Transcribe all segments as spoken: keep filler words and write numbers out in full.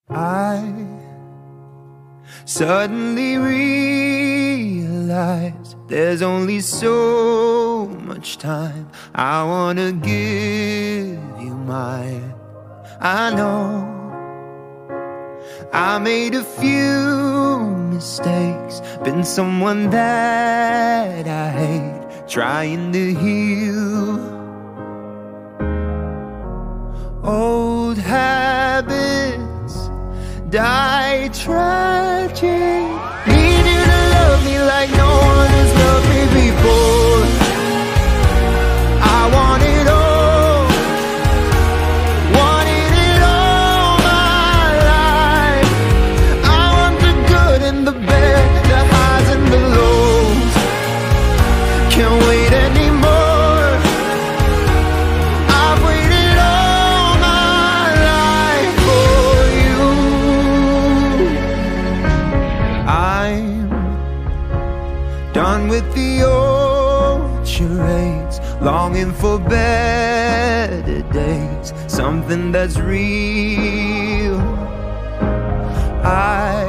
I suddenly realize there's only so much time I wanna give you mine. I know I made a few mistakes, been someone that I hate, trying to heal old habits die tragic. Need you to love me like no one has loved me before. I want it all, wanted it all my life. I want the good and the bad, the highs and the lows. Can't wait anymore. I've waited all my life for you. I'm done with the old charades, longing for better days, something that's real. I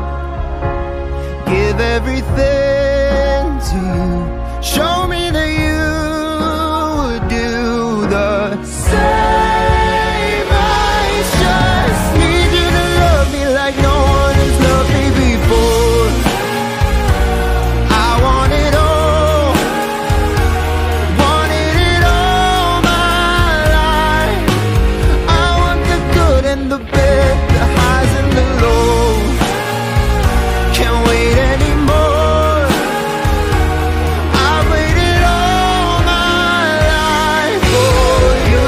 give everything to you. Show me that you would do the same. I just need you to love me like no one has loved me before. I want it all, wanted it all my life. I want the good and the bad, the highs and the lows. Can't wait anymore. I've waited all my life for you.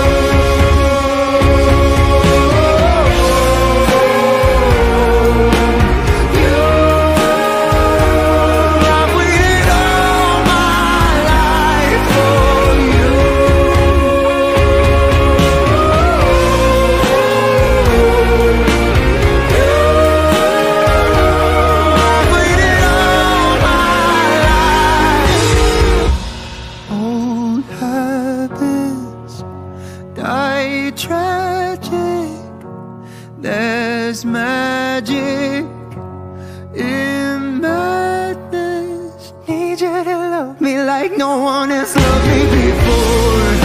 You. I've waited all my life for you. I've waited all my life. Old habits die tragic. There's magic in madness. Need you to love me like no one has loved me before.